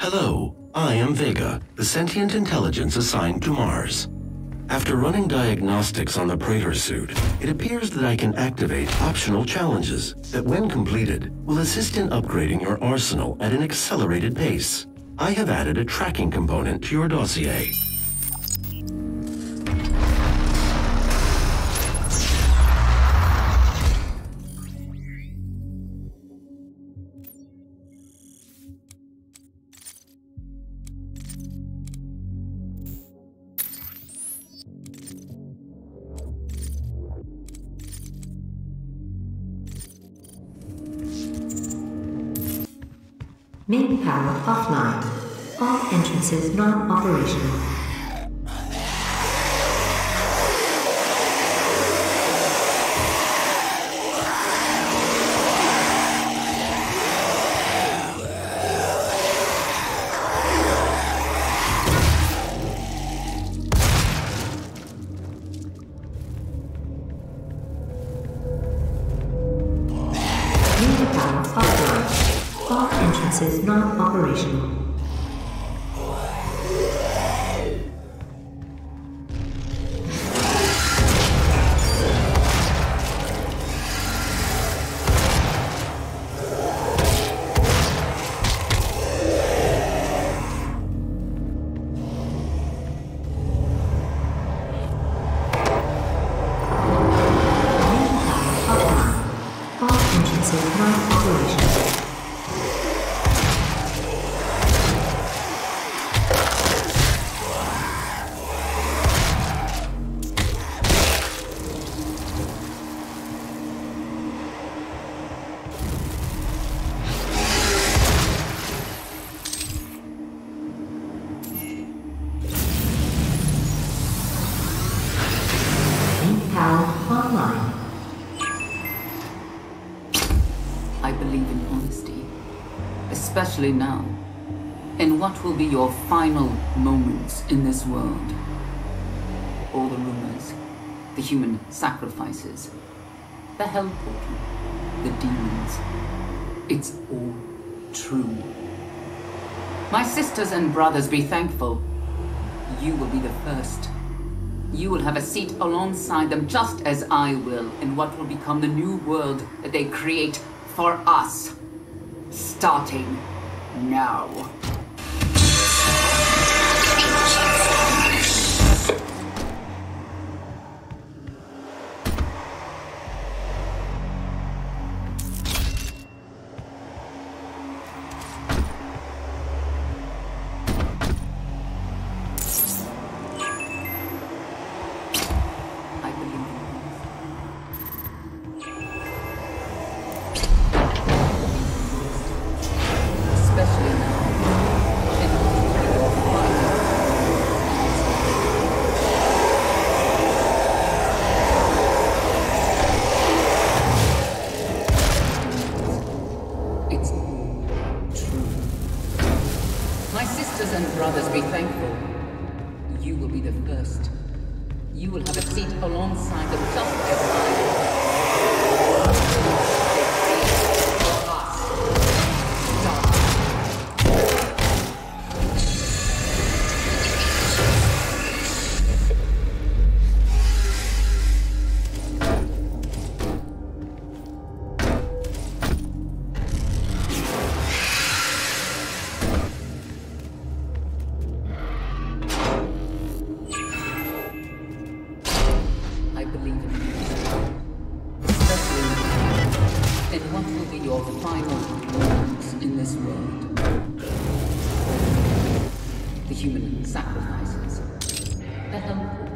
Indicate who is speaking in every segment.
Speaker 1: Hello, I am Vega, the sentient intelligence assigned to Mars. After running diagnostics on the Praetor suit, it appears that I can activate optional challenges that, when completed, will assist in upgrading your arsenal at an accelerated pace. I have added a tracking component to your dossier.
Speaker 2: Main power offline. All entrances non-operational. Main power offline. All entrances non-operational. All entrances non-operational. Power online.
Speaker 3: I believe in honesty, especially now, in what will be your final moments in this world. All the rumors, the human sacrifices, the hell portal, the demons, it's all true. My sisters and brothers, be thankful. You will be the first. You will have a seat alongside them, just as I will, in what will become the new world that they create for us. Starting now. Brothers, be thankful. You will be the first. You will have a seat alongside them, just as I will. For us. And what will be your final moments in this world? The human sacrifices. The hell portal.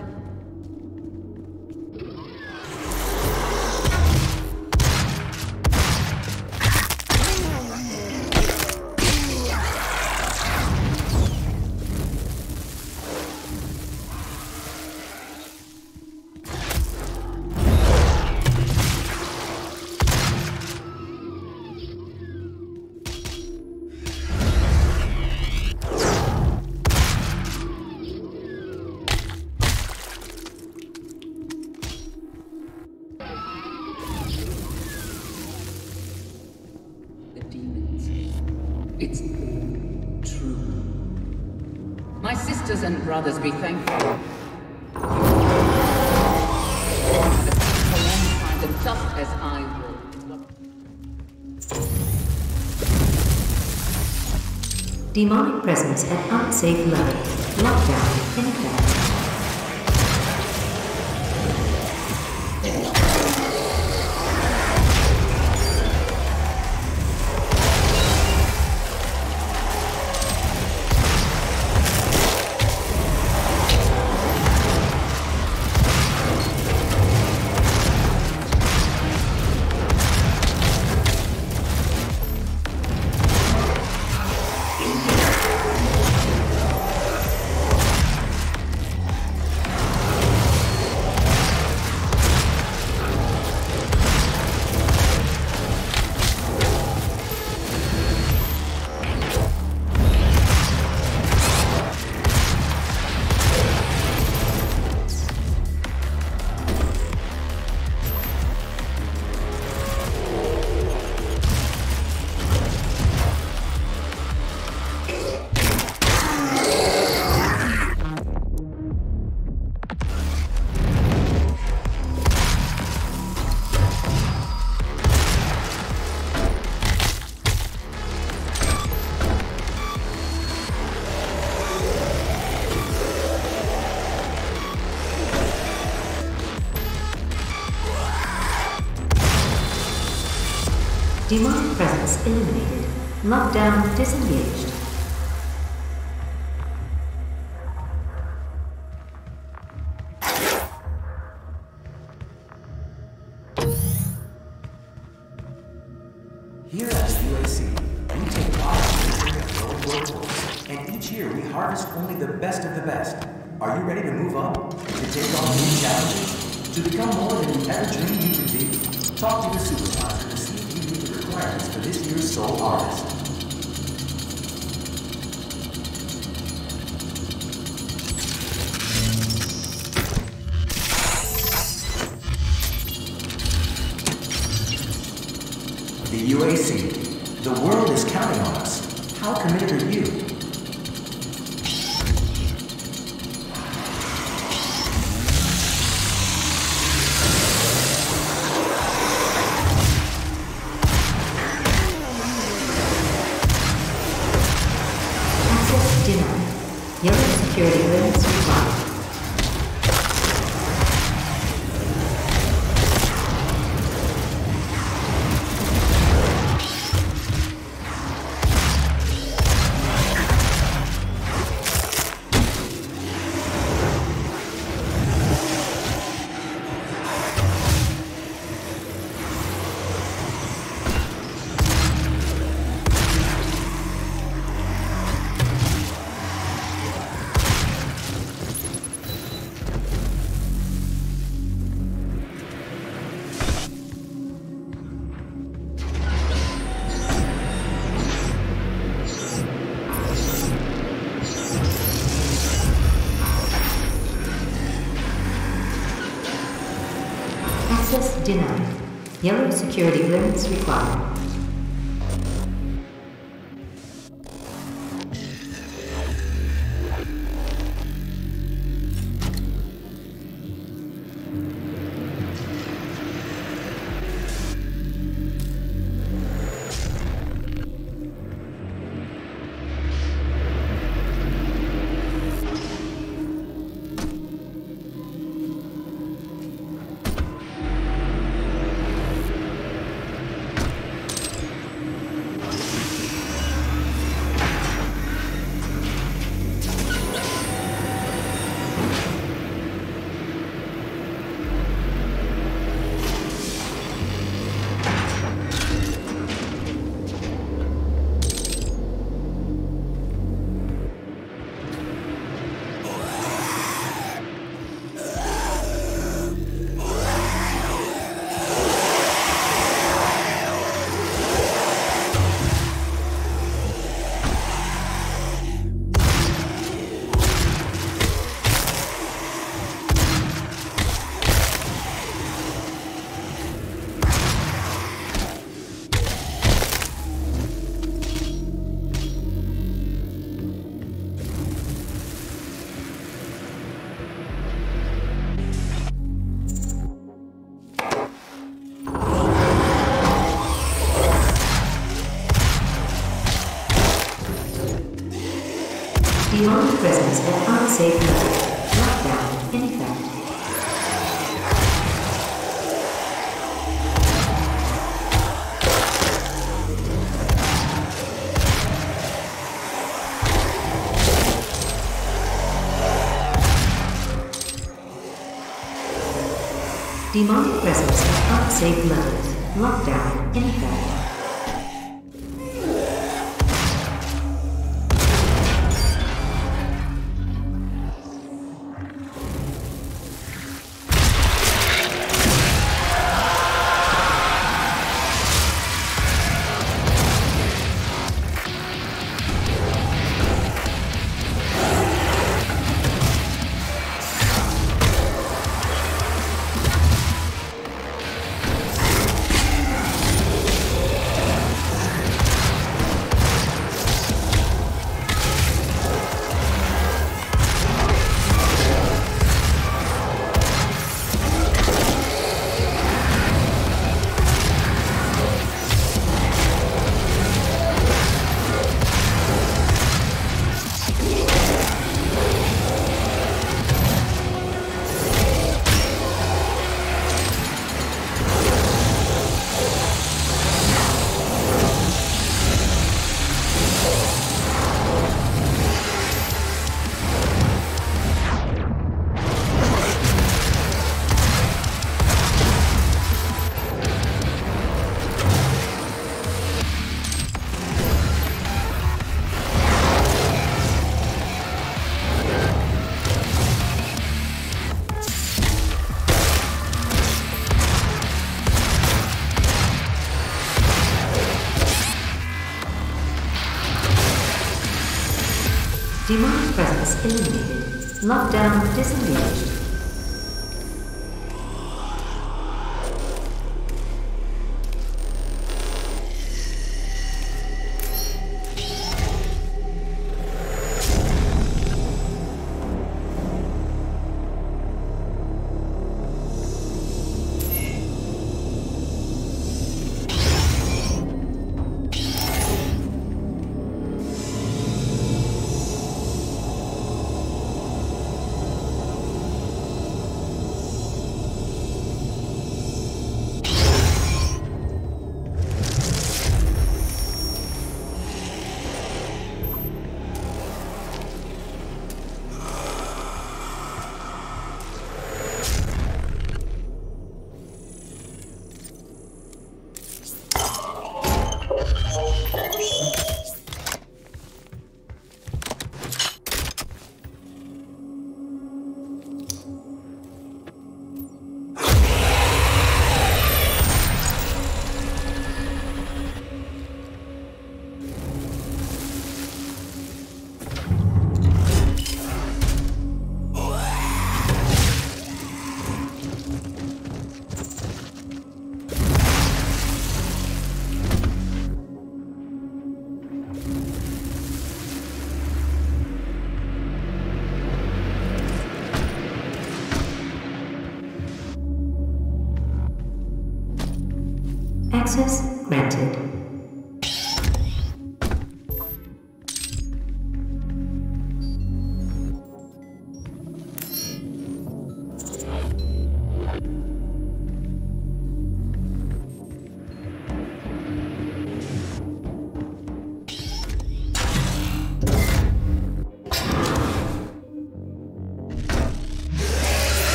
Speaker 3: It's all true. My sisters and brothers, be thankful. Just as I will.
Speaker 2: Demonic presence at unsafe level. Lockdown in effect. Demonic presence eliminated. Lockdown disengaged.
Speaker 4: Here at the UAC, we take pride in the world workforce, and each year we harvest only the best of the best. Are you ready to move up? To take on new challenges? To become more than you ever dreamed you could be? Talk to your supervisor to see if you meet the requirements for this year's Soul Artist. The UAC. The world is counting on us. How committed are you?
Speaker 2: Access denied. Yellow security limits required. Access denied. Yellow security clearance required. unsafe mode. Lockdown in effect. Demonic presence at unsafe levels. Lockdown in effect. Demonic presence eliminated. Lockdown disengaged. Access granted.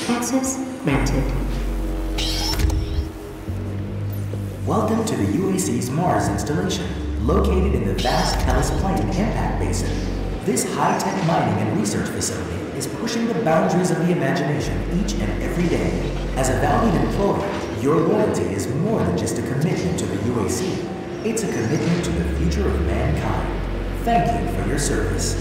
Speaker 2: Access granted.
Speaker 4: Welcome to the UAC's Mars installation, located in the vast Hellas Plain impact basin. This high-tech mining and research facility is pushing the boundaries of the imagination each and every day. As a valued employee, your loyalty is more than just a commitment to the UAC. It's a commitment to the future of mankind. Thank you for your service.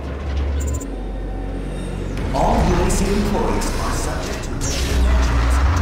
Speaker 4: All UAC employees are subject to regulations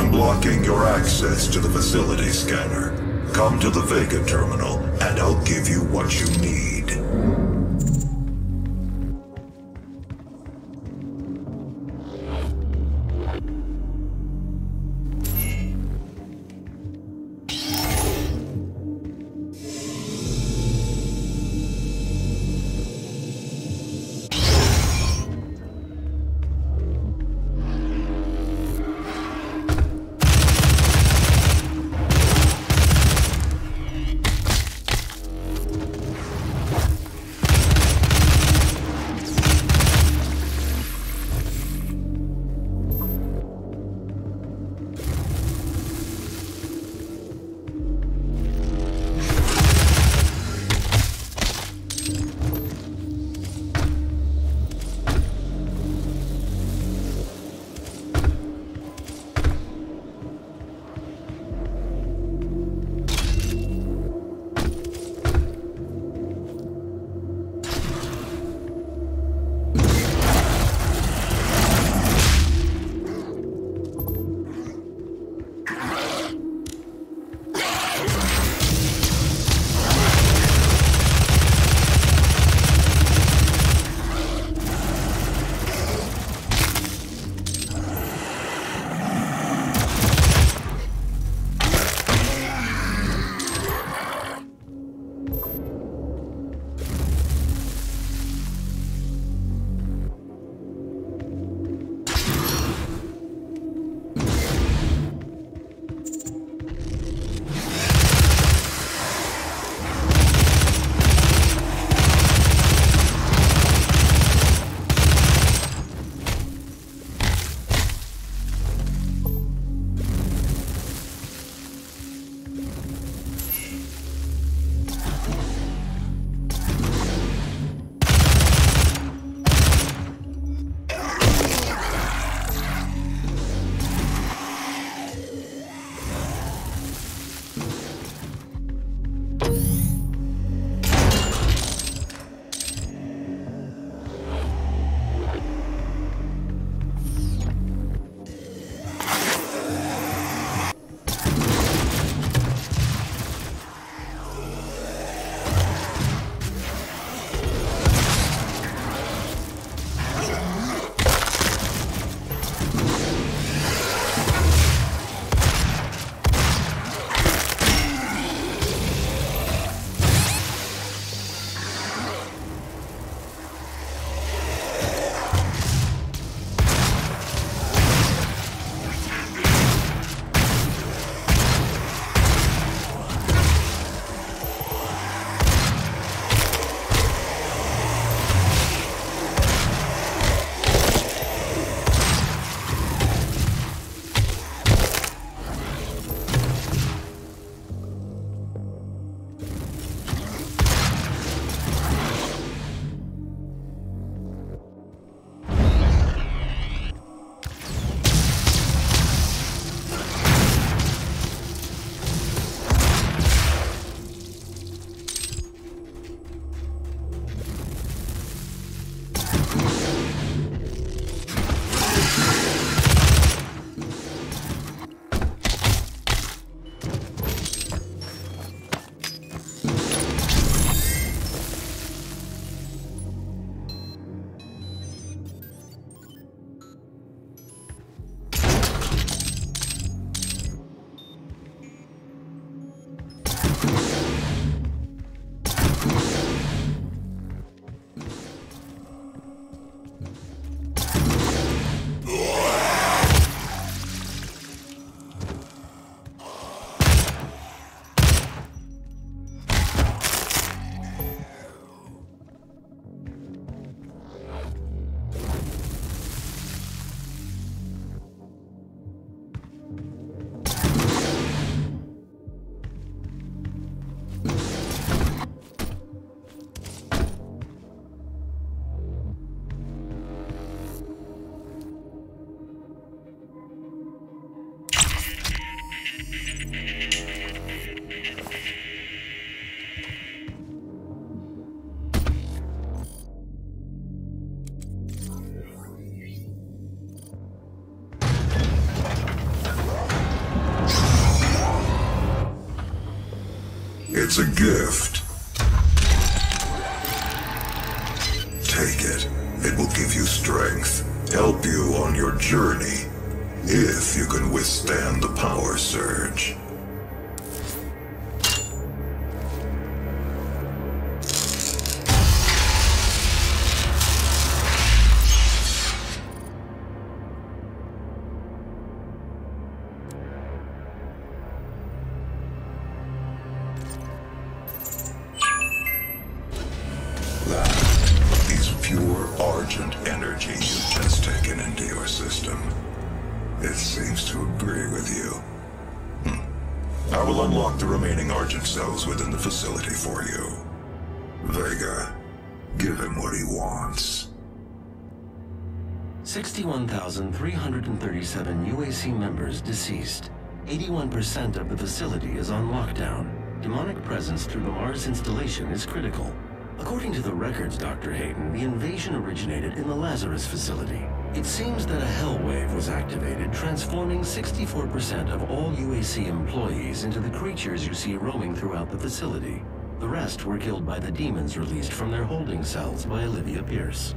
Speaker 5: I'm blocking your access to the facility scanner. Come to the Vega terminal, and I'll give you what you need. It's a gift. Take it. It will give you strength, help you on your journey, if you can withstand the power surge. Pure Argent energy you've just taken into your system. It seems to agree with you. I will unlock the remaining Argent cells within the facility for you. Vega, give him what he wants.
Speaker 1: 61,337 UAC members deceased. 81% of the facility is on lockdown. Demonic presence through the Mars installation is critical. According to the records, Dr. Hayden, the invasion originated in the Lazarus facility. It seems that a hell wave was activated, transforming 64% of all UAC employees into the creatures you see roaming throughout the facility. The rest were killed by the demons released from their holding cells by Olivia Pierce.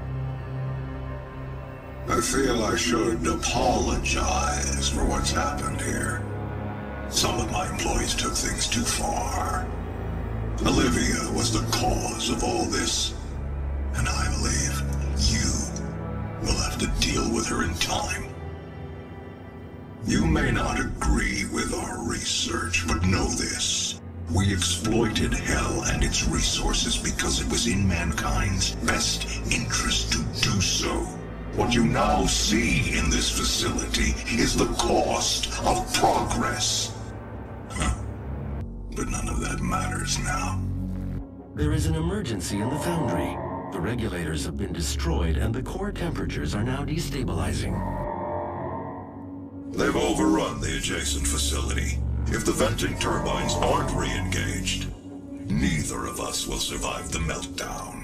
Speaker 5: I feel I should apologize for what's happened here. Some of my employees took things too far. Olivia was the cause of all this, and I believe you will have to deal with her in time. You may not agree with our research, but know this. We exploited Hell and its resources because it was in mankind's best interest to do so. What you now see in this facility is the cost of progress. But none of that matters now.
Speaker 1: There is an emergency in the foundry. The regulators have been destroyed and the core temperatures are now destabilizing.
Speaker 5: They've overrun the adjacent facility. If the venting turbines aren't re-engaged, neither of us will survive the meltdown.